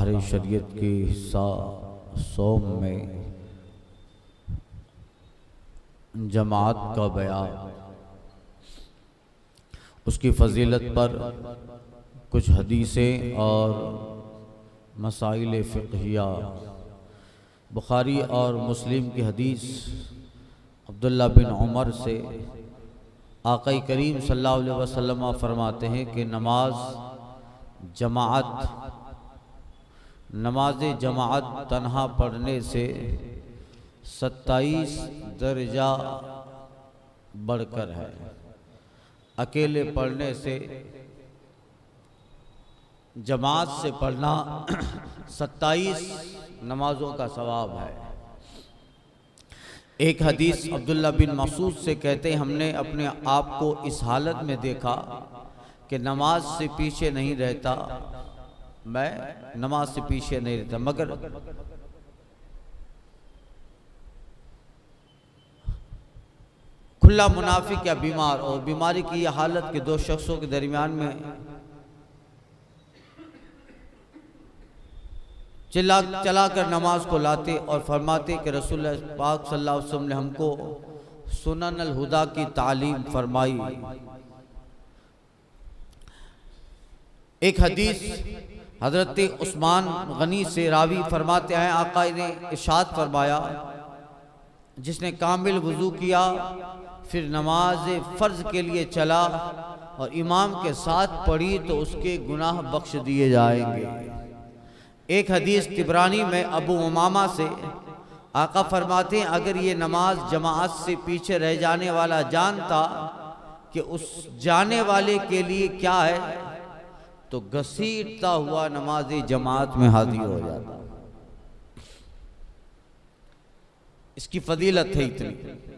شہر شریعت کے حصہ صوم میں جماعت کا بیان، اس کی فضیلت پر کچھ حدیثیں اور مسائل فقہیہ۔ بخاری اور مسلم کی حدیث عبداللہ بن عمر سے آقا کریم صلی اللہ علیہ وسلم فرماتے ہیں کہ نماز جماعت تنہا پڑھنے سے 27 درجہ بڑھ کر ہے، اکیلے پڑھنے سے جماعت سے پڑھنا 27 نمازوں کا ثواب ہے۔ ایک حدیث عبداللہ بن مسعود سے کہتے ہیں ہم نے اپنے آپ کو اس حالت میں دیکھا کہ نماز سے پیچھے نہیں رہتا، میں نماز سے پیچھے نہیں رہتا، مگر کھلا منافق یا بیمار، اور بیماری کی یہ حالت کہ دو شخصوں کے درمیان میں چلا کر نماز کو لاتے اور فرماتے کہ رسول اللہ پاک صلی اللہ علیہ وسلم نے ہم کو سنن الہدا کی تعلیم فرمائی۔ ایک حدیث حضرت عثمان غنی سے راوی فرماتے ہیں آقا نے ارشاد فرمایا جس نے کامل وضو کیا پھر نماز فرض کے لیے چلا اور امام کے ساتھ پڑھی تو اس کے گناہ بخش دیے جائیں گے۔ ایک حدیث طبرانی میں ابو امامہ سے آقا فرماتے ہیں اگر یہ نماز جماعت سے پیچھے رہ جانے والا جانتا کہ اس جانے والے کے لیے کیا ہے تو گھسیٹتا ہوا نماز جماعت میں حاضر ہو جاتا۔ اس کی فضیلت ہے اتنی۔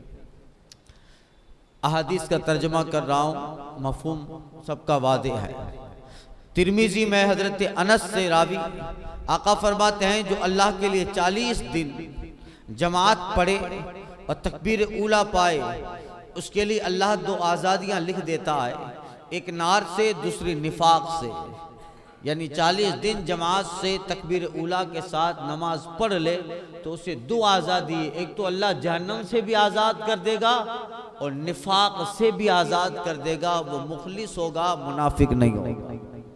احادیث کا ترجمہ کر رہا ہوں، مفہوم سب کا واضح ہے۔ ترمذی میں حضرت انس سے راوی آقا فرماتے ہیں جو اللہ کے لیے 40 دن جماعت پڑھے اور تکبیر اولیٰ پائے اس کے لیے اللہ 2 آزادیاں لکھ دیتا ہے، ایک نار سے دوسری نفاق سے۔ یعنی 40 دن جماعت سے تکبیر اولیٰ کے ساتھ نماز پڑھ لے تو اسے 2 آزادی ہے، ایک تو اللہ جہنم سے بھی آزاد کر دے گا اور نفاق سے بھی آزاد کر دے گا، وہ مخلص ہوگا، منافق نہیں ہوگا۔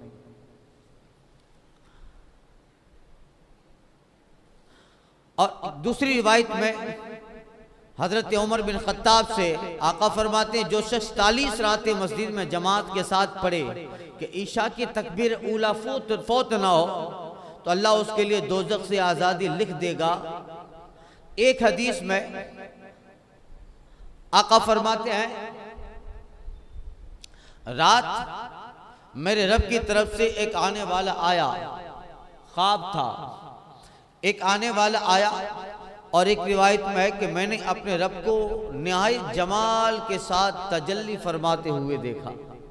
اور دوسری روایت میں حضرت عمر بن خطاب سے آقا فرماتے ہیں جو شخص 40 راتیں مسجد میں جماعت کے ساتھ پڑھے کہ عشاء کی تکبیر اولیٰ فوت نہ ہو تو اللہ اس کے لیے دوزخ سے آزادی لکھ دے گا۔ ایک حدیث میں آقا فرماتے ہیں رات میرے رب کی طرف سے ایک آنے والا آیا، خواب تھا، ایک آنے والا آیا، اور ایک روایت میں ہے کہ میں نے اپنے رب کو نہایت جمال کے ساتھ تجلی فرماتے ہوئے دیکھا،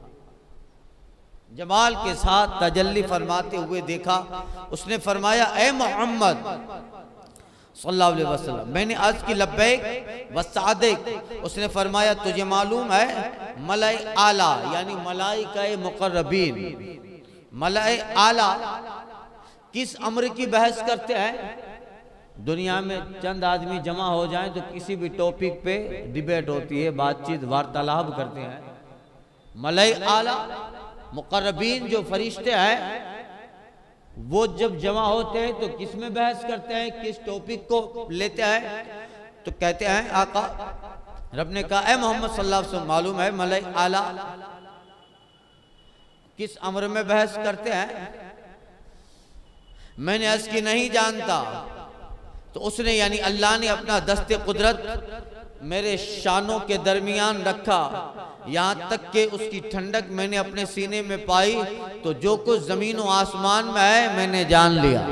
جمال کے ساتھ تجلی فرماتے ہوئے دیکھا۔ اس نے فرمایا اے محمد صلی اللہ علیہ وسلم، میں نے عرض کی لبیک وسعدک۔ اس نے فرمایا تجھے معلوم ہے ملائے اعلیٰ یعنی ملائکہ مقربین، ملائے اعلیٰ کس امر کی بحث کرتے ہیں؟ دنیا میں چند آدمی جمع ہو جائیں تو کسی بھی ٹاپک پہ ڈیبیٹ ہوتی ہے، بات چیت وارتالاب کرتے ہیں۔ ملائے اعلیٰ مقربین جو فرشتے ہیں وہ جب جمع ہوتے ہیں تو کس میں بحث کرتے ہیں، کس ٹاپک کو لیتے ہیں؟ تو کہتے ہیں آقا رب نے کہا اے محمد صلی اللہ علیہ وسلم معلوم ہے ملائے اعلیٰ کس امر میں بحث کرتے ہیں؟ میں نے عرض کی نہیں جانتا۔ تو اس نے یعنی اللہ نے اپنا دست قدرت میرے شانوں کے درمیان رکھا، یہاں تک کہ اس کی ٹھنڈک میں نے اپنے سینے میں پائی تو جو کچھ زمین و آسمان میں ہے میں نے جان لیا۔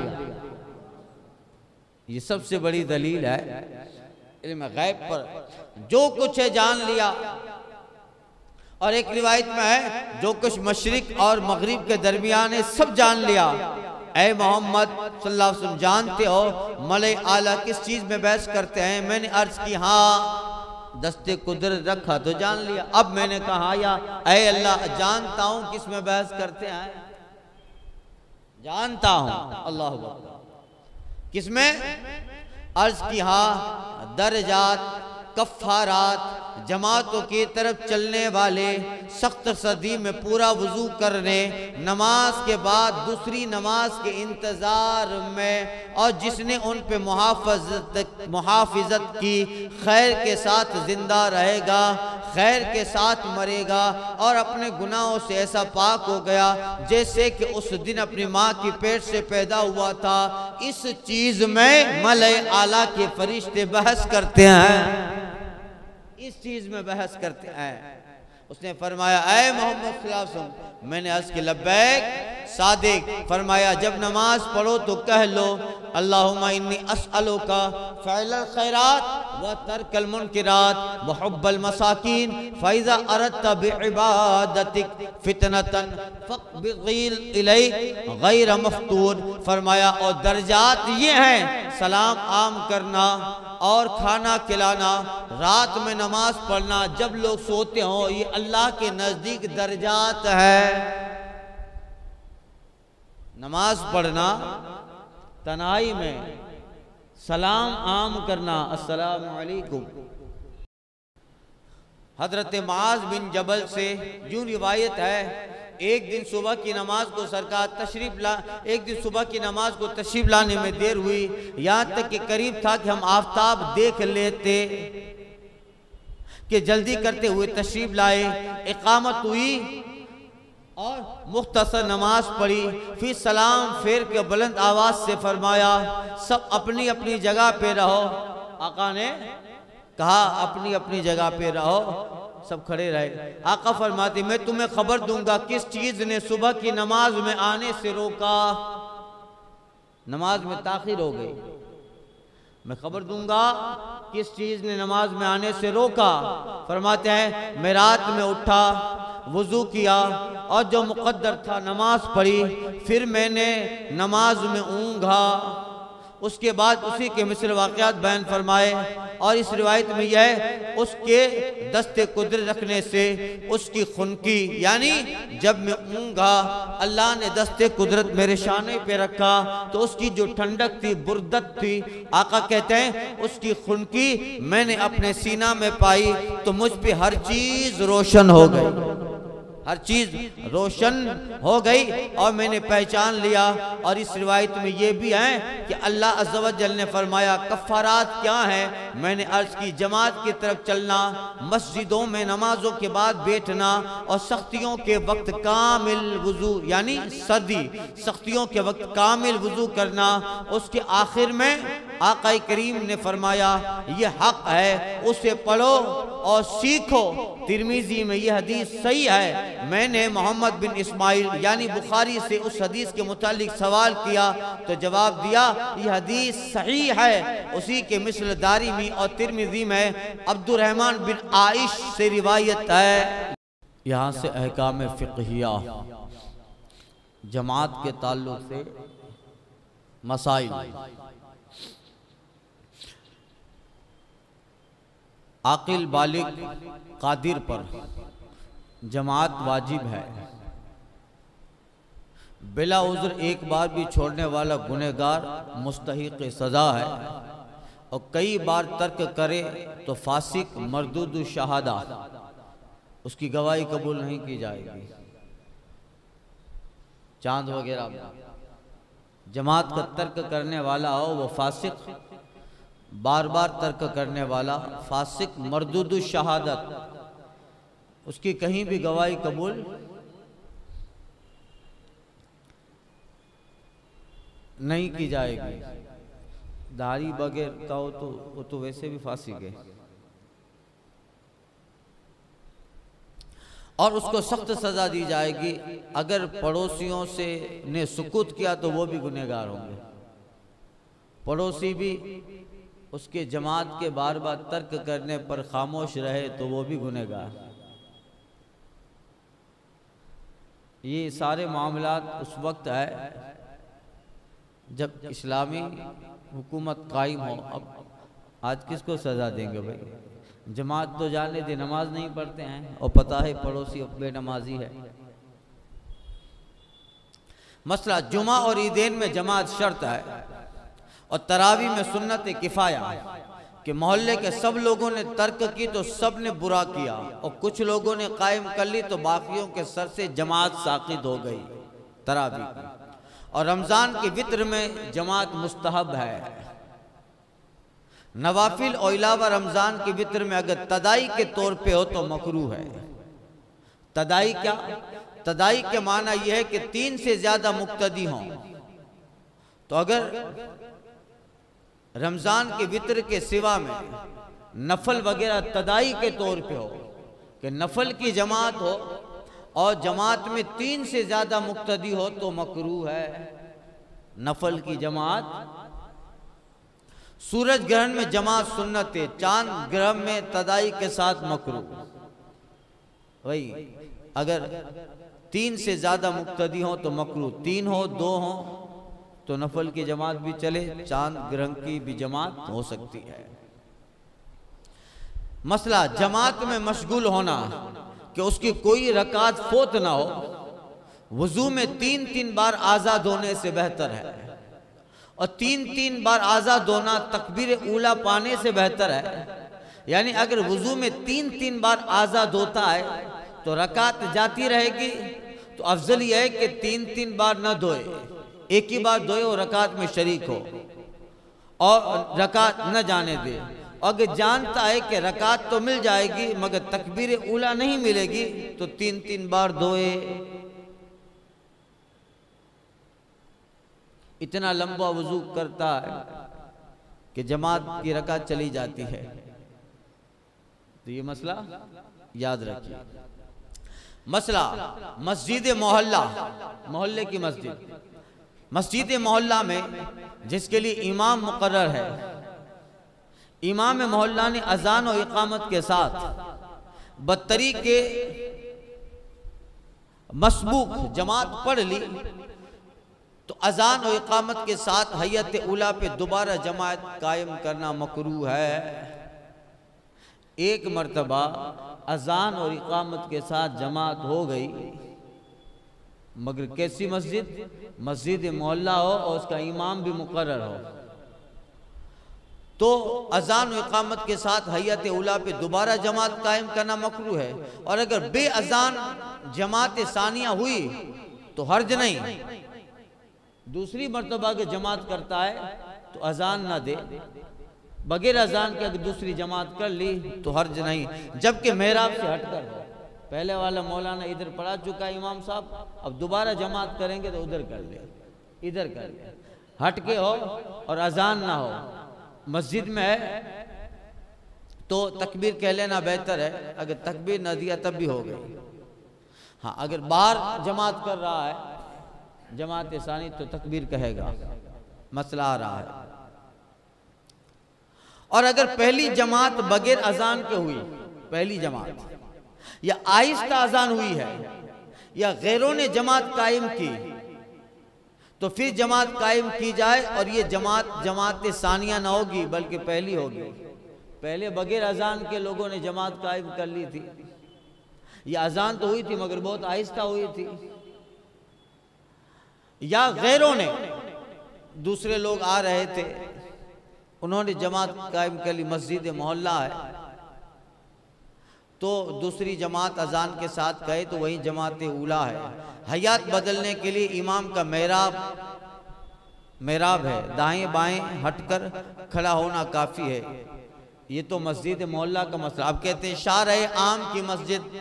یہ سب سے بڑی دلیل ہے علم غیب پر، جو کچھ ہے جان لیا۔ اور ایک روایت میں ہے جو کچھ مشرق اور مغرب کے درمیان ہے سب جان لیا۔ اے محمد صلی اللہ علیہ وسلم جانتے ہو ملائے اعلیٰ کس چیز میں بحث کرتے ہیں؟ میں نے عرض کی ہاں دست قدرت رکھا تو جان لیا۔ اب میں نے کہا یا اے اللہ جانتا ہوں کس میں بحث کرتے ہیں، جانتا ہوں۔ اللہ اکبر۔ کس میں؟ عرض کی ہاں، درجات، کفارات، جماعتوں کی طرف چلنے والے، سخت سردی میں پورا وضو کرنے، نماز کے بعد دوسری نماز کے انتظار میں، اور جس نے ان پہ محافظت کی، خیر کے ساتھ زندہ رہے گا، خیر کے ساتھ مرے گا، اور اپنے گناہوں سے ایسا پاک ہو گیا جیسے کہ اس دن اپنی ماں کی پیٹ سے پیدا ہوا تھا۔ اس چیز میں ملائے اعلیٰ کے فرشتے بحث کرتے ہیں، اس چیز میں بحث کرتے ہیں۔ اس نے فرمایا اے محمد صلی اللہ علیہ وسلم، میں نے عرض کی لبیک صادق۔ فرمایا جب نماز پڑھو تو کہہ لو اللہم انی اسألوکا فعل الخیرات و ترک المنکرات و حب المساکین فاذا اردت بعبادتک فتنة فاقبض الیک غیر مفتون۔ فرمایا اور درجات یہ ہیں، سلام عام کرنا اور کھانا کھلانا، رات میں نماز پڑھنا جب لوگ سوتے ہوں، یہ اللہ کے نزدیک درجات ہے۔ نماز پڑھنا تنہائی میں، سلام عام کرنا السلام علیکم۔ حضرت معاذ بن جبل سے یوں روایت ہے، ایک دن صبح کی نماز کو تشریف لانے میں دیر ہوئی، یہاں تک کہ قریب تھا کہ ہم آفتاب دیکھ لیتے کہ جلدی کرتے ہوئے تشریف لائے۔ اقامت ہوئی اور مختصر نماز پڑھی، پھر سلام پھیر کے بلند آواز سے فرمایا سب اپنی اپنی جگہ پہ رہو۔ آقا نے کہا اپنی اپنی جگہ پہ رہو، سب کھڑے رہے۔ آقا فرماتے میں تمہیں خبر دوں گا کس چیز نے صبح کی نماز میں آنے سے روکا، نماز میں تاخیر ہو گئی، میں خبر دوں گا کس چیز نے نماز میں آنے سے روکا۔ فرماتے ہیں میں رات میں اٹھا، وضو کیا اور جو مقدر تھا نماز پڑھی، پھر میں نے نماز میں اونگھا، اس کے بعد اسی کے مثل واقعات بیان فرمائے۔ اور اس روایت میں یہ ہے اس کے دست قدرت رکھنے سے اس کی خنکی، یعنی جب میں اونگھا اللہ نے دست قدرت میرے شانے پہ رکھا تو اس کی جو ٹھنڈک تھی، بردت تھی، آقا کہتے ہیں اس کی خنکی میں نے اپنے سینہ میں پائی تو مجھ پہ ہر چیز روشن ہو گئی، ہر چیز روشن ہو گئی اور میں نے پہچان لیا۔ اور اس روایت میں یہ بھی ہے کہ اللہ عز و جل نے فرمایا کفارات کیا ہیں؟ میں نے عرض کی جماعت کی طرف چلنا، مسجدوں میں نمازوں کے بعد بیٹھنا، اور سختیوں کے وقت کامل وضو، یعنی سردی سختیوں کے وقت کامل وضو کرنا۔ اس کے آخر میں آقا کریم نے فرمایا یہ حق ہے، اسے پڑھو اور سیکھو۔ ترمذی میں یہ حدیث صحیح ہے۔ میں نے محمد بن اسماعیل یعنی بخاری سے اس حدیث کے متعلق سوال کیا تو جواب دیا یہ حدیث صحیح ہے، اسی کے مثل دارمی اور ترمذی میں عبد الرحمن بن عائش سے روایت ہے۔ یہاں سے احکام فقہیہ جماعت کے تعلق سے مسائل۔ عاقل بالغ قادر پر جماعت واجب ہے، بلا عذر ایک بار بھی چھوڑنے والا گنہگار مستحق سزا ہے، اور کئی بار ترک کرے تو فاسق مردود الشہادہ، اس کی گواہی قبول نہیں کی جائے گی۔ چاند وغیرہ جماعت کا ترک کرنے والا ہو وہ فاسق، بار بار ترک کرنے والا فاسق مردود الشہادت، اس کی کہیں بھی گواہی قبول نہیں کی جائے گی۔ داڑھی بغیر کا ہو تو وہ تو ویسے بھی فاسق ہے، اور اس کو سخت سزا دی جائے گی۔ اگر پڑوسیوں سے نے سکوت کیا تو وہ بھی گنہگار ہوں گے، پڑوسی بھی اس کے جماعت کے بار بار ترک کرنے پر خاموش رہے تو وہ بھی گنہگار۔ یہ سارے معاملات اس وقت ہے جب اسلامی حکومت قائم ہو۔ اب آج کس کو سزا دیں گے بھائی؟ جماعت تو جانے دے، نماز نہیں پڑھتے ہیں اور پتہ ہے پڑوسی بے نمازی ہے۔ مسئلہ جمعہ اور عیدین میں جماعت شرط ہے، اور تراویح میں سنت کفایہ کہ محلے کے سب لوگوں نے ترک کی تو سب نے برا کیا، اور کچھ لوگوں نے قائم کر لی تو باقیوں کے سر سے جماعت ساقط ہو گئی تراویح کی۔ اور رمضان کی وتر میں جماعت مستحب ہے۔ نوافل اور علاوہ رمضان کی وتر میں اگر تدائی کے طور پہ ہو تو مکروہ ہے۔ تدائی کیا؟ تدائی کے معنی یہ ہے کہ 3 سے زیادہ مقتدی ہوں، تو اگر رمضان کی وتر کے سوا میں نفل وغیرہ تدائی کے طور پہ ہو کہ نفل کی جماعت ہو اور جماعت میں 3 سے زیادہ مقتدی ہو تو مکروہ ہے نفل کی جماعت۔ سورج گرہن میں جماعت سنت ہے، چاند گرہن میں تدائی کے ساتھ مکروہ۔ وہی اگر 3 سے زیادہ مقتدی ہوں تو مکروہ، 3 ہو 2 ہوں تو نفل کی جماعت بھی چلے، چاند گرہن کی بھی جماعت ہو سکتی ہے۔ مسئلہ جماعت میں مشغول ہونا کہ اس کی کوئی رکعت فوت نہ ہو، وضو میں 3 بار آزاد ہونے سے بہتر ہے، اور 3 بار آزاد ہونا تکبیر اولا پانے سے بہتر ہے۔ یعنی اگر وضو میں 3 بار آزاد ہوتا ہے تو رکعت جاتی رہے گی، تو افضل یہ ہے کہ 3 بار نہ دھوئے، ایک ہی بار دھوئے اور رکعت میں شریک ہو اور رکعت نہ جانے دے۔ اگر جانتا ہے کہ رکعت تو مل جائے گی مگر تکبیر اولا نہیں ملے گی تو 3 بار دھوئے۔ اتنا لمبا وضو کرتا ہے کہ جماعت کی رکعت چلی جاتی ہے، تو یہ مسئلہ یاد رکھیے۔ مسئلہ مسجد محلے کی مسجد محلہ میں جس کے لیے امام مقرر ہے، امام محلہ نے اذان و اقامت کے ساتھ بطریق مسبوق جماعت پڑھ لی تو اذان و اقامت کے ساتھ حیت اولا پہ دوبارہ جماعت قائم کرنا مکروہ ہے۔ ایک مرتبہ اذان اور اقامت کے ساتھ جماعت ہو گئی، مگر کیسی مسجد محلہ ہو اور اس کا امام بھی مقرر ہو، تو اذان و اقامت کے ساتھ حیت اولا پہ دوبارہ جماعت قائم کرنا مکروہ ہے۔ اور اگر بے اذان جماعت ثانیہ ہوئی تو حرج نہیں، دوسری مرتبہ اگر جماعت کرتا ہے تو اذان نہ دے، بغیر اذان کے اگر دوسری جماعت کر لی تو حرج نہیں، جبکہ محراب سے ہٹ کر ہو۔ پہلے والا مولانا ادھر پڑھا چکا ہے امام صاحب، اب دوبارہ جماعت کریں گے تو ادھر کر لے، ادھر کر لے، ہٹ کے ہو اور اذان نہ ہو، مسجد میں ہے تو تکبیر کہہ لینا بہتر ہے، اگر تکبیر نہ دیا تب بھی ہو گئی۔ ہاں اگر باہر جماعت کر رہا ہے جماعت ثانی تو تکبیر کہے گا، مسئلہ آ رہا ہے۔ اور اگر پہلی جماعت بغیر اذان کے ہوئی، پہلی جماعت یا آہستہ اذان ہوئی ہے یا غیروں نے جماعت قائم کی تو پھر جماعت قائم کی جائے، اور یہ جماعت ثانیہ نہ ہوگی بلکہ پہلی ہوگی۔ پہلے بغیر اذان کے لوگوں نے جماعت قائم کر لی تھی، یہ اذان تو ہوئی تھی مگر بہت آہستہ ہوئی تھی، یا غیروں نے دوسرے لوگ آ رہے تھے انہوں نے جماعت قائم کر لی، مسجد محلہ ہے تو دوسری جماعت اذان کے ساتھ گئے تو وہی جماعت اولا ہے۔ حیات بدلنے کے لیے امام کا محراب ہے، دائیں بائیں ہٹ کر کھڑا ہونا کافی ہے۔ یہ تو مسجد محلہ کا مسئلہ۔ اب کہتے ہیں شارع عام کی مسجد،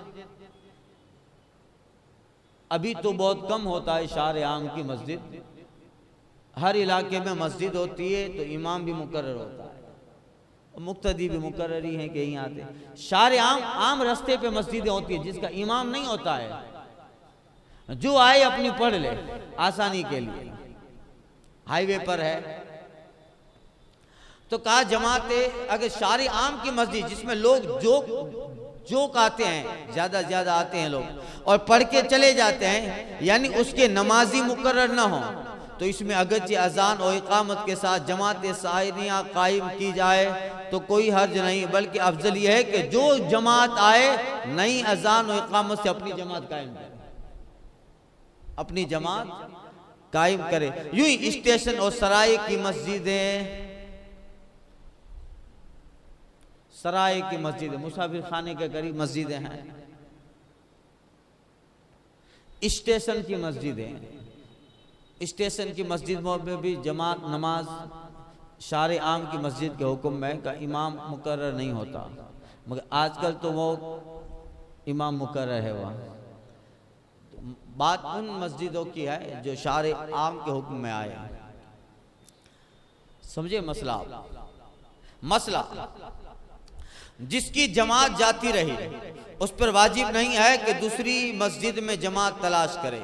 ابھی تو بہت کم ہوتا ہے شارع عام کی مسجد، ہر علاقے میں مسجد ہوتی ہے تو امام بھی مقرر ہوتا ہے، مقتدی بھی مقرر ہی ہیں کہ یہیں آتے ہیں۔ شارع عام رستے پہ مسجدیں ہوتی ہیں جس کا امام نہیں ہوتا ہے، جو آئے اپنی پڑھ لے آسانی کے لیے، ہائی وے پر ہے تو کہا جماعت اگر شارع عام کی مسجد جس میں لوگ جوک آتے ہیں، زیادہ آتے ہیں لوگ اور پڑھ کے چلے جاتے ہیں، یعنی اس کے نمازی مقرر نہ ہوں تو اس میں اگرچہ اذان اور اقامت کے ساتھ جماعت ثانیہ قائم کی جائے تو کوئی حرج نہیں، بلکہ افضل یہ ہے کہ جو جماعت آئے نئی اذان و اقامت سے اپنی جماعت قائم کرے، اپنی جماعت قائم کرے۔ یوں ہی اسٹیشن اور سرائے کی مسجدیں، سرائے کی مسجدیں مسافر خانے کے قریب مسجدیں ہیں، اسٹیشن کی مسجدیں، اسٹیشن کی مسجد میں بھی جماعت نماز شارع عام کی مسجد کے حکم میں کا امام مقرر نہیں ہوتا، مگر آج کل تو وہ امام مقرر ہے وہاں۔ بات ان مسجدوں کی ہے جو شارع عام کے حکم میں آئے، سمجھے مسئلہ؟ مسئلہ جس کی جماعت جاتی رہی اس پر واجب نہیں ہے کہ دوسری مسجد میں جماعت تلاش کرے،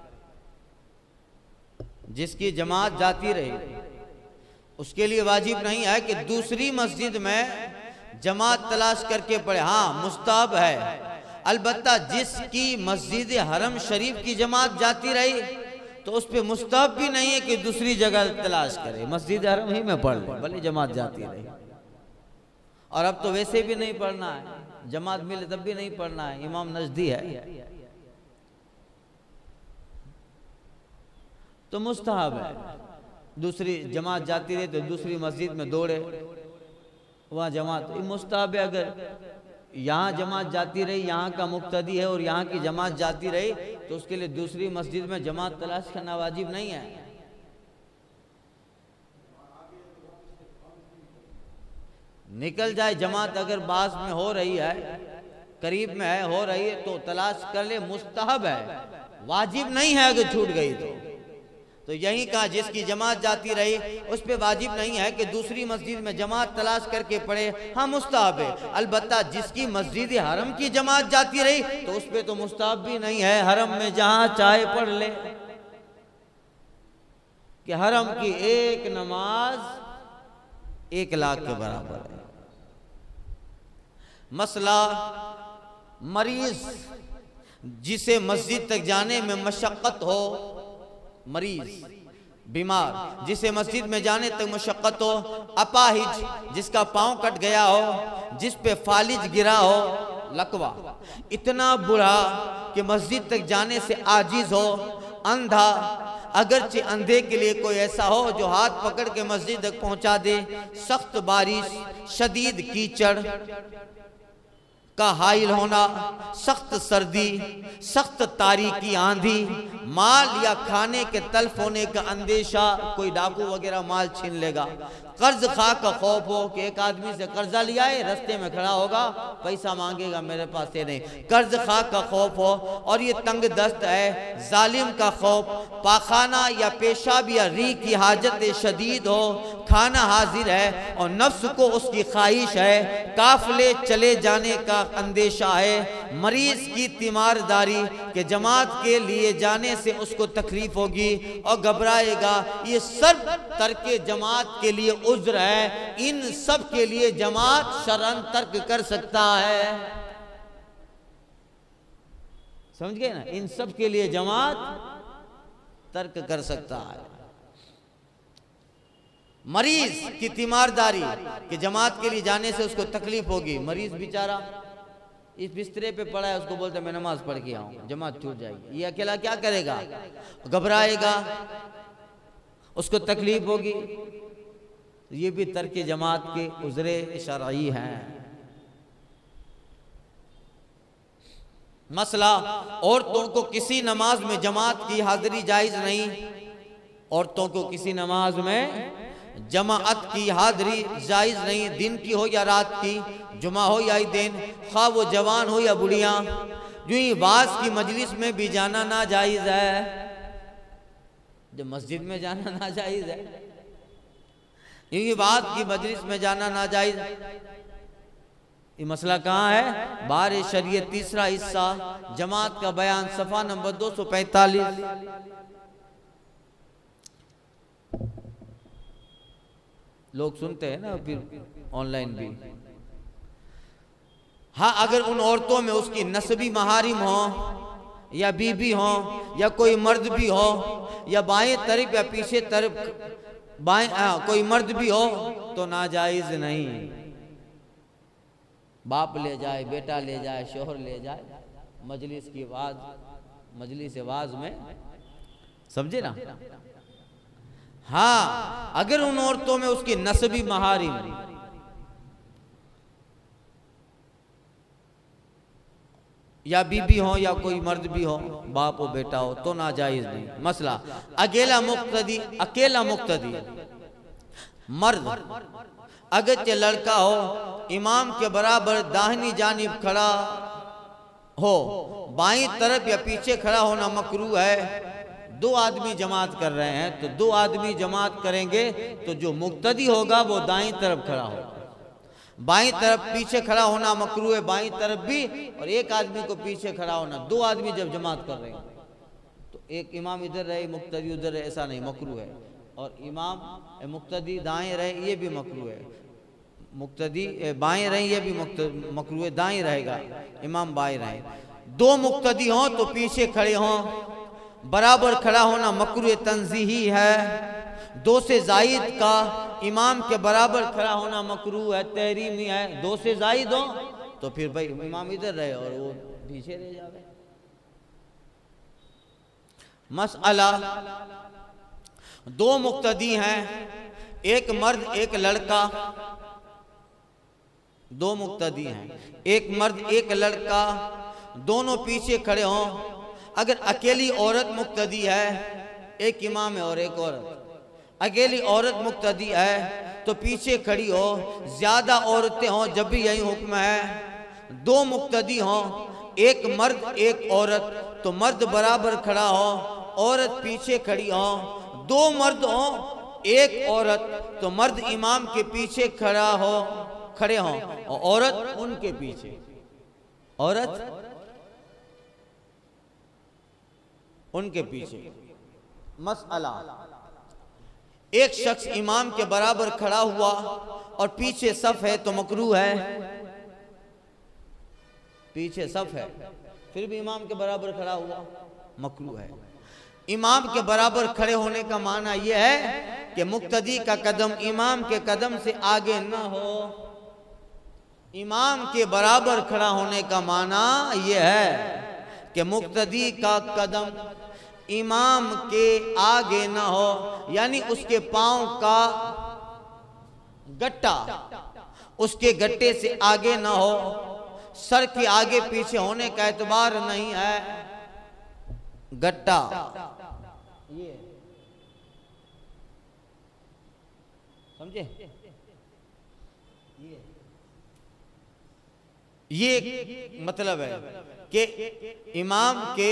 جس کی جماعت جاتی رہی اس کے لیے واجب نہیں ہے کہ دوسری مسجد میں جماعت تلاش کر کے پڑھے، ہاں مستحب ہے۔ البتہ جس کی مسجد حرم شریف کی جماعت جاتی رہی تو اس پہ مستحب بھی نہیں ہے کہ دوسری جگہ تلاش کرے، مسجد حرم ہی میں پڑھ لے بھلے جماعت جاتی رہی۔ اور اب تو ویسے بھی نہیں پڑھنا ہے، جماعت ملے تب بھی نہیں پڑھنا ہے، امام نجدی ہے تو مستحب ہے۔ دوسری جماعت جاتی رہی تو دوسری مسجد میں دوڑے، وہاں جماعت مستحب ہے۔ اگر یہاں جماعت جاتی رہی، یہاں کا مقتدی ہے اور یہاں کی جماعت جاتی رہی تو اس کے لیے دوسری مسجد میں جماعت تلاش کرنا واجب نہیں ہے۔ نکل جائے جماعت اگر بعض میں ہو رہی ہے، قریب میں ہے، ہو رہی ہے تو تلاش کر لے، مستحب ہے، واجب نہیں ہے اگر چھوٹ گئی تو یہی کہا جس کی جماعت جاتی رہی اس پہ واجب نہیں ہے کہ دوسری مسجد میں جماعت تلاش کر کے پڑھے، ہاں مستحب ہے۔ البتہ جس کی مسجد حرم کی جماعت جاتی رہی تو اس پہ تو مستحب بھی نہیں ہے، حرم میں جہاں چاہے پڑھ لے، کہ حرم کی ایک نماز 1,00,000 کے برابر ہے۔ مسئلہ مریض جسے مسجد تک جانے میں مشقت ہو، مریض بیمار جسے مسجد میں جانے تک مشقت ہو، اپاہج جس کا پاؤں کٹ گیا ہو، جس پہ فالج گرا ہو، لقوہ اتنا برا کہ مسجد تک جانے سے عاجز ہو، اندھا اگرچہ اندھے کے لیے کوئی ایسا ہو جو ہاتھ پکڑ کے مسجد تک پہنچا دے، سخت بارش، شدید کیچڑ کا حائل ہونا، سخت سردی، سخت تاریکی آندھی، مال یا کھانے کے تلف ہونے کا اندیشہ، کوئی ڈاکو وغیرہ مال چھین لے گا، قرض خواہ کا خوف ہو کہ ایک آدمی سے قرضہ لیا ہے، رستے میں کھڑا ہوگا پیسہ مانگے گا میرے پاس سے نہیں، قرض خواہ کا خوف ہو، اور یہ تنگ دست ہے، ظالم کا خوف، پاخانہ یا پیشاب یا ری کی حاجت شدید ہو، کھانا حاضر ہے اور نفس کو اس کی خواہش ہے، قافلے چلے جانے کا اندیشہ ہے، مریض کی تیمارداری کہ جماعت کے لیے جانے سے اس کو تکلیف ہوگی اور گھبرائے گا، یہ سب ترک جماعت کے لیے عذر ہے، ان سب کے لیے جماعت شرعاً ترک کر سکتا ہے، سمجھ گئے نا؟ ان سب کے لیے جماعت ترک کر سکتا ہے۔ مریض کی تیمارداری کہ جماعت کے لیے جانے سے اس کو تکلیف ہوگی، مریض بیچارہ اس بسترے پہ پڑا ہے، اس کو بولتا ہے میں نماز پڑھ کے آؤں، جماعت چھوٹ جائے گی، یہ اکیلا کیا کرے گا؟ گھبرائے گا، اس کو تکلیف ہوگی، یہ بھی ترک جماعت کے عذر شرعی ہیں۔ مسئلہ عورتوں کو کسی نماز میں جماعت کی حاضری جائز نہیں، عورتوں کو کسی نماز میں جماعت کی حاضری جائز نہیں، دن کی ہو یا رات کی، جمعہ ہو یا دن، خواہ وہ جوان ہو یا بڑھیاں، یوں ہی واعظ کی مجلس میں بھی جانا ناجائز ہے، جب مسجد میں جانا ناجائز ہے، یوں ہی واعظ کی مجلس میں جانا ناجائز۔ یہ مسئلہ کہاں ہے؟ بار شریعت تیسرا حصہ، جماعت کا بیان، صفحہ نمبر 245۔ لوگ سنتے ہیں نا پھر آن لائن بھی۔ ہاں اگر ان عورتوں میں اس کی نسبی محارم ہوں یا بی بی ہوں یا کوئی مرد بھی ہو یا بائیں طرف یا پیچھے طرف کوئی مرد بھی ہو تو ناجائز نہیں، باپ لے جائے، بیٹا لے جائے، شوہر لے جائے، مجلس واعظ میں سمجھے نا؟ ہاں اگر ان عورتوں میں اس کی نسبی محارم یا بی بی ہو یا کوئی مرد بھی ہو، باپ ہو بیٹا ہو، تو ناجائز نہیں۔ مسئلہ اکیلا مقتدی مرد اگرچہ لڑکا ہو امام کے برابر داہنی جانب کھڑا ہو، بائیں طرف یا پیچھے کھڑا ہونا مکروہ ہے۔ دو آدمی جماعت کر رہے ہیں تو دو آدمی جماعت کریں گے تو جو مقتدی ہوگا وہ دائیں طرف کھڑا ہوگا، بائیں طرف پیچھے کھڑا ہونا مکروہ ہے، بائیں طرف بھی، اور ایک آدمی کو پیچھے کھڑا ہونا۔ دو آدمی جب جماعت کر رہے ہیں تو ایک امام ادھر رہے مقتدی ادھر رہے، ایسا نہیں، مکروہ ہے۔ اور امام مقتدی دائیں رہے یہ بھی مکروہ ہے، مقتدی بائیں رہے یہ بھی مکروہ ہے، دائیں رہے گا، امام بائیں رہے۔ دو مقتدی ہوں تو پیچھے کھڑے ہوں، برابر کھڑا ہونا مکروہ تنزیہی ہے۔ دو سے زائد کا امام کے برابر کھڑا ہونا مکروہ ہے، تحریمی ہے۔ دو سے زائد ہو تو پھر بھائی امام ادھر رہے اور وہ پیچھے رہ جاوے۔ مسئلہ دو مقتدی ہیں، ایک مرد ایک لڑکا، دو مقتدی ہیں، ایک مرد ایک لڑکا، دونوں پیچھے کھڑے ہوں۔ اگر اکیلی عورت مقتدی ہے، ایک امام ہے اور ایک عورت، اکیلی عورت مقتدی ہے تو پیچھے کھڑی ہو، زیادہ عورتیں ہوں جب بھی یہی حکم ہے۔ دو مقتدی ہوں، ایک مرد ایک عورت تو مرد برابر کھڑا ہو، عورت پیچھے کھڑی ہو۔ دو مرد ہوں ایک عورت تو مرد امام کے پیچھے کھڑے ہوں اور عورت ان کے پیچھے، عورت ان کے پیچھے۔ مسئلہ ایک شخص امام کے برابر کھڑا ہوا اور پیچھے صف ہے تو مکروہ ہے، پیچھے صف ہے پھر بھی امام کے برابر کھڑا ہوا، مکروہ ہے۔ امام کے برابر کھڑے ہونے کا معنی یہ ہے کہ مقتدی کا قدم امام کے قدم سے آگے نہ ہو۔ امام کے برابر کھڑا ہونے کا معنی یہ ہے کہ مقتدی کا قدم امام کے آگے نہ ہو، یعنی اس کے پاؤں کا گٹا اس کے گٹے سے آگے نہ ہو، سر کے آگے پیچھے ہونے کا اعتبار نہیں ہے۔ گٹا یہ سمجھے، یہ مطلب ہے کہ امام کے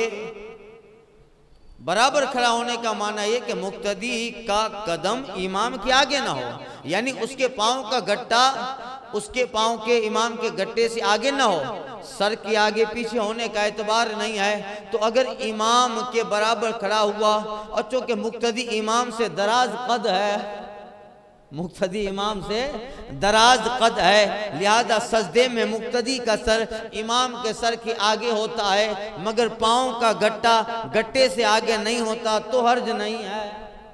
برابر کھڑا ہونے کا معنی یہ کہ مقتدی کا قدم امام کے آگے نہ ہو، یعنی اس کے پاؤں کا گٹا اس کے پاؤں کے امام کے گٹے سے آگے نہ ہو، سر کے آگے پیچھے ہونے کا اعتبار نہیں ہے۔ تو اگر امام کے برابر کھڑا ہوا اور چونکہ مقتدی امام سے دراز قد ہے، مقتدی امام سے دراز قد ہے، لہذا سجدے میں مقتدی کا سر امام کے سر کے آگے ہوتا ہے مگر پاؤں کا گٹا گٹے سے آگے نہیں ہوتا تو حرج نہیں ہے۔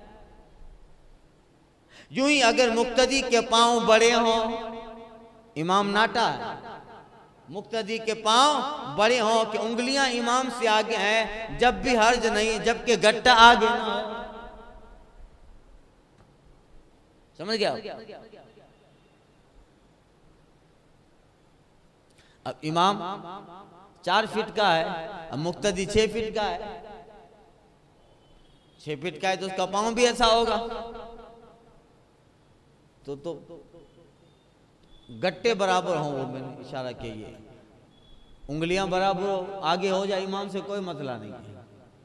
یوں ہی اگر مقتدی کے پاؤں بڑے ہوں، امام ناٹا ہے، مقتدی کے پاؤں بڑے ہوں کہ انگلیاں امام سے آگے ہیں جب بھی حرج نہیں، جبکہ گٹا آگے نہ ہو۔ سمجھ گیا؟ اب امام 4 فٹ کا ہے، اب مقتدی 6 فٹ کا ہے، 6 فٹ کا ہے تو اس کا پاؤں بھی ایسا ہوگا، تو گٹے برابر ہوں، وہ میں نے اشارہ کیا، یہ انگلیاں برابر ہو، آگے ہو جائے امام سے کوئی مسئلہ نہیں ہے۔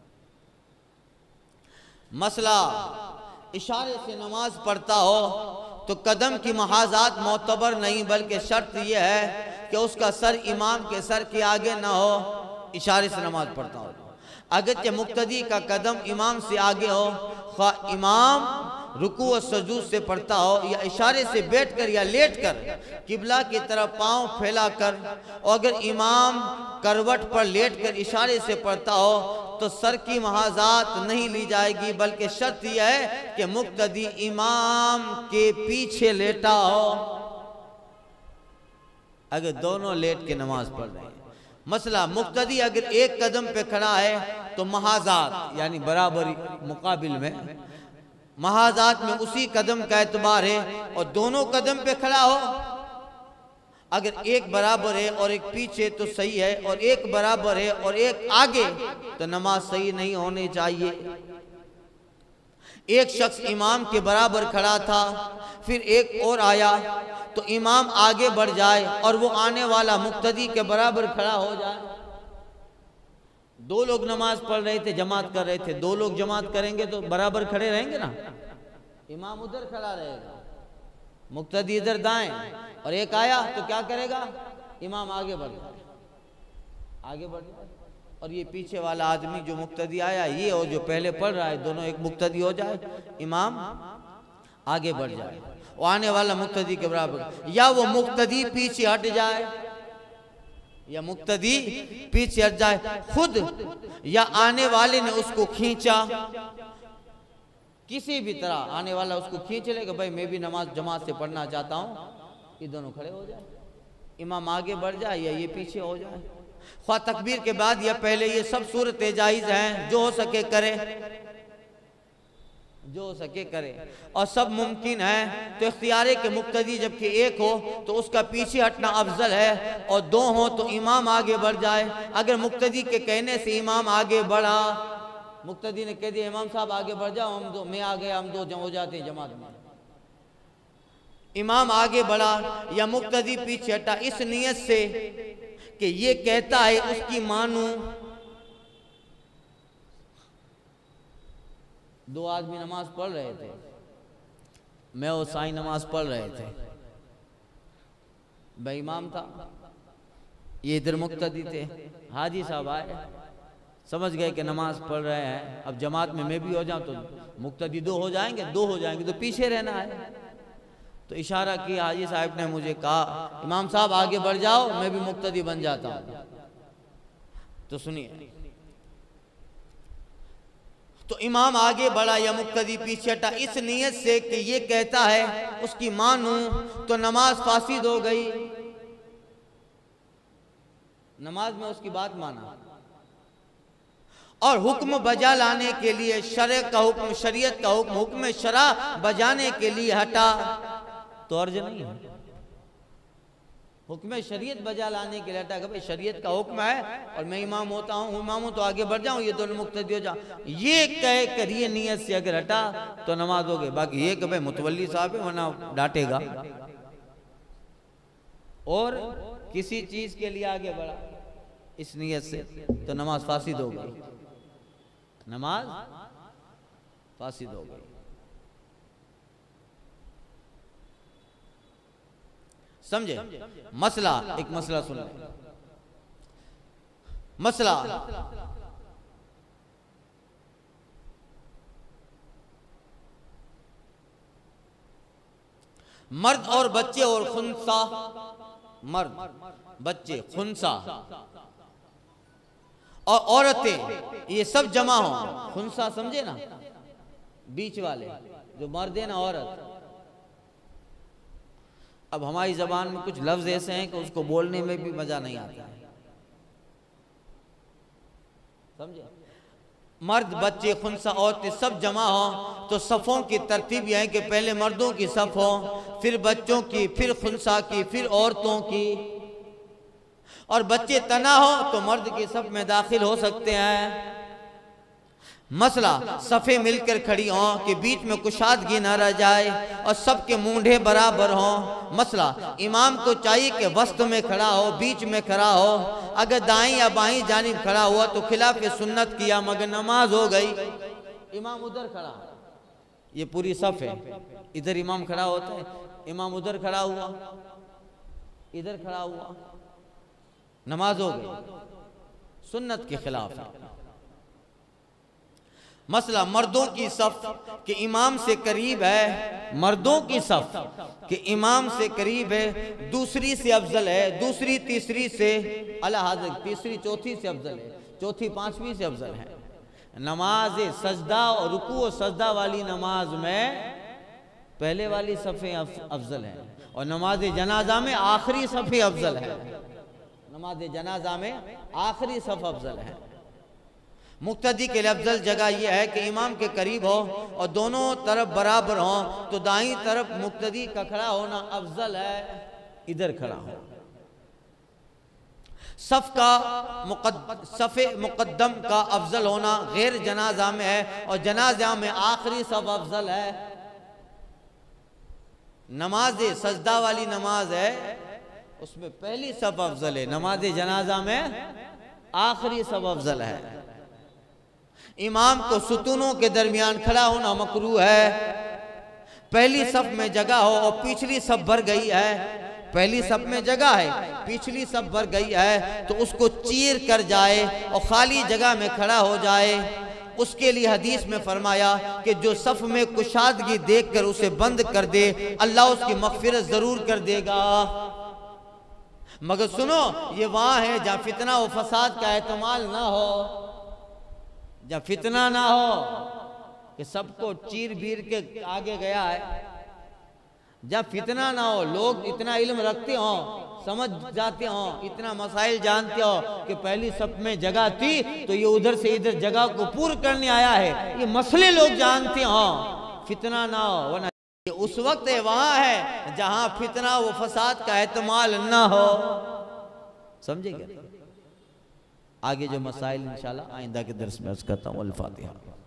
مسئلہ اشارے سے نماز پڑھتا ہو تو قدم کی محاذات معتبر نہیں، بلکہ شرط یہ ہے کہ اس کا سر امام کے سر کے آگے نہ ہو، اشارے سے نماز پڑھتا ہو۔ اگرچہ مقتدی کا قدم امام سے آگے ہو، خواہ امام رکوع و سجود سے پڑھتا ہو یا اشارے سے بیٹھ کر یا لیٹ کر قبلہ کی طرف پاؤں پھیلا کر، اور اگر امام کروٹ پر لیٹ کر اشارے سے پڑھتا ہو تو سر کی محاذات نہیں لی جائے گی، بلکہ شرط یہ ہے کہ مقتدی امام کے پیچھے لیٹا ہو۔ اگر دونوں لیٹ کے نماز پڑھ رہے ہیں، مسئلہ مقتدی اگر ایک قدم پہ کھڑا ہے تو محاذات یعنی برابری مقابل میں، محاذات میں اسی قدم کا اعتبار ہے، اور دونوں قدم پہ کھڑا ہو، اگر ایک برابر ہے اور ایک پیچھے تو صحیح ہے، اور ایک برابر ہے اور ایک آگے تو نماز صحیح نہیں ہونی چاہیے۔ ایک شخص امام کے برابر کھڑا تھا، پھر ایک اور آیا تو امام آگے بڑھ جائے اور وہ آنے والا مقتدی کے برابر کھڑا ہو جائے۔ دو لوگ نماز پڑھ رہے تھے، جماعت کر رہے تھے، دو لوگ جماعت کریں گے تو برابر کھڑے رہیں گے نا، امام ادھر کھڑا رہے گا، مقتدی ادھر دائیں، اور ایک آیا تو کیا کرے گا، امام آگے بڑھ جائے، آگے بڑھ جائے، اور یہ پیچھے والا آدمی جو مقتدی آیا یہ اور جو پہلے پڑھ رہا ہے دونوں ایک مقتدی ہو جائے، امام آگے بڑھ جائے، وہ آنے والا مقتدی کے برابر، یا وہ مقتدی پیچھے ہٹ جائے، یا مقتدی پیچھے ہٹ جائے خود، یا آنے والے نے اس کو کھینچا، کسی بھی طرح آنے والا اس کو کھینچ لے گا، بھائی میں بھی نماز جماعت سے پڑھنا چاہتا ہوں، یہ دونوں کھڑے ہو جائے، امام آگے بڑھ جائے یا یہ پیچھے ہو جائے، خواہ تکبیر کے بعد یا پہلے، یہ سب صورتیں جائز ہیں، جو ہو سکے کرے، جو ہو سکے کرے، اور سب ممکن ہے، تو اختیار ہے کہ مقتدی جبکہ ایک ہو تو اس کا پیچھے ہٹنا افضل ہے، اور دو ہوں تو امام آگے بڑھ جائے۔ اگر مقتدی کے کہنے سے امام آگے بڑھا، مقتدی نے کہہ دیا امام صاحب آگے بڑھ جاؤ، ہم دو میں آ گیا، ہم دو ہو جاتے ہیں جماعت میں، امام آگے بڑھا یا مقتدی پیچھے ہٹا اس نیت سے کہ یہ کہتا ہے اس کی مانوں، دو آدمی نماز پڑھ رہے تھے، میں اور سائیں نماز پڑھ رہے تھے، بھائی امام تھا، یہ ادھر مقتدی تھے، حاجی صاحب آئے، سمجھ گئے کہ نماز پڑھ رہے ہیں، اب جماعت میں بھی ہو جاؤں تو مقتدی دو ہو جائیں گے تو پیچھے رہنا ہے، تو اشارہ کیا، حاجی صاحب نے مجھے کہا امام صاحب آگے بڑھ جاؤ، میں بھی مقتدی بن جاتا ہوں، تو سنیے، تو امام آگے بڑھا یا مقتدی پیچھے ہٹا اس نیت سے کہ یہ کہتا ہے اس کی مانوں، تو نماز فاسد ہو گئی، نماز میں اس کی بات مانا، اور حکم بجا لانے کے لیے شرع کا حکم، شریعت کا حکم، حکم شرع بجانے کے لیے ہٹا تو عرض نہیں ہے، حکم شریعت بجا لانے کے لیے ہٹا کہ بھئی شریعت کا حکم ہے اور میں امام ہوتا ہوں، امام ہوں تو آگے بڑھ جاؤں، یہ دونوں مقتدی ہو جاؤں، یہ کہہ کر یہ نیت سے اگر ہٹا تو نماز ہو گئی، باقی یہ کہ بھئی متولی صاحب ہے ورنہ ڈانٹے گا، اور کسی چیز کے لیے آگے بڑھا اس نیت سے تو نماز فاسد ہو گئی، نماز فاسد ہو گئی۔ سمجھے مسئلہ، ایک مسئلہ سن لیں، مسئلہ مرد اور بچے اور خنثی، مرد بچے خنثی اور عورتیں یہ سب جمع ہوں، خنثی سمجھے نا، بیچ والے جو مرد ہے نا عورت، اب ہماری زبان میں کچھ لفظ ایسے ہیں کہ اس کو بولنے میں بھی مزہ نہیں آتا ہے، سمجھے، مرد بچے خنثی عورتیں سب جمع ہوں تو صفوں کی ترتیب یہ ہے کہ پہلے مردوں کی صف ہو، پھر بچوں کی، پھر خنثی کی، پھر عورتوں کی، اور بچے تنہا ہو تو مرد کی صف میں داخل ہو سکتے ہیں۔ مسئلہ صفیں مل کر کھڑی ہوں کہ بیچ میں کشادگی نہ رہ جائے اور سب کے مونڈھے برابر ہوں۔ مسئلہ امام کو چاہیے کہ وسط میں کھڑا ہو، بیچ میں کھڑا ہو، اگر دائیں یا بائیں جانب کھڑا ہوا تو خلاف سنت کیا مگر نماز ہو گئی۔ امام ادھر کھڑا، یہ پوری صف ہے، ادھر امام کھڑا ہوتا ہے، امام ادھر کھڑا ہوا، ادھر کھڑا ہوا، نماز ہو گئی، سنت کے خلاف ہے۔ مسئلہ مردوں کی صف کہ امام سے قریب ہے، مردوں کی صف کہ امام سے قریب ہے، دوسری سے افضل ہے، دوسری تیسری سے الحاظر، تیسری چوتھی سے افضل ہے، چوتھی پانچویں سے افضل ہے۔ نماز سجدہ اور رکوع و سجدہ والی نماز میں پہلے والی صفیں افضل ہیں، اور نماز جنازہ میں آخری صفیں افضل ہے، نماز جنازہ میں آخری صف افضل ہے۔ مقتدی کے لیے افضل جگہ یہ ہے کہ امام کے قریب ہو اور دونوں طرف برابر ہوں، تو دائیں طرف مقتدی کا کھڑا ہونا افضل ہے، ادھر کھڑا ہو۔ صف مقدم کا افضل ہونا غیر جنازہ میں ہے، اور جنازہ میں آخری صف افضل ہے۔ نماز سجدہ والی نماز ہے، اس میں پہلی صف افضل ہے، نماز جنازہ میں آخری صف افضل ہے۔ امام کو ستونوں کے درمیان کھڑا ہونا مکروہ ہے۔ پہلی صف میں جگہ ہو اور پچھلی صف بھر گئی ہے، پہلی صف میں جگہ ہے، پچھلی صف بھر گئی ہے، تو اس کو چیر کر جائے اور خالی جگہ میں کھڑا ہو جائے۔ اس کے لیے حدیث میں فرمایا کہ جو صف میں کشادگی دیکھ کر اسے بند کر دے، اللہ اس کی مغفرت ضرور کر دے گا۔ مگر سنو، یہ وہاں ہے جہاں فتنہ و فساد کا احتمال نہ ہو، جہاں فتنہ نہ ہو کہ سب کو چیر بیر کے آگے گیا ہے، جب فتنہ نہ ہو، لوگ اتنا علم رکھتے ہوں، سمجھ جاتے ہوں، اتنا مسائل جانتے ہو کہ پہلی صف میں جگہ تھی تو یہ ادھر سے ادھر جگہ کو پور کرنے آیا ہے، یہ مسئلے لوگ جانتے ہوں، فتنہ نہ ہو، ورنہ اس وقت وہاں ہے جہاں فتنہ و فساد کا احتمال نہ ہو۔ سمجھے گا؟ آگے جو مسائل انشاءاللہ آئندہ کے درس میں عرض کرتا ہوں۔ الفاتحہ۔